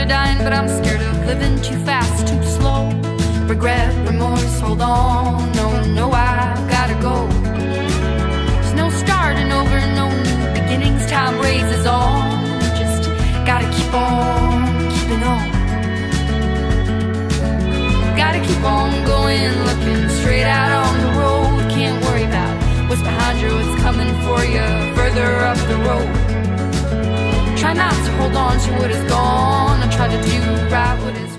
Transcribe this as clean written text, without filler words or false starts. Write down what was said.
of dying, but I'm scared of living too fast, too slow. Regret, remorse, hold on. No, no, I've gotta go. There's no starting over, no new beginnings. Time raises on. Just gotta keep on keeping on. Gotta keep on going, looking straight out on the road. Can't worry about what's behind you, what's coming for you further up the road. Try not to hold on to what is gone. I try to do right what is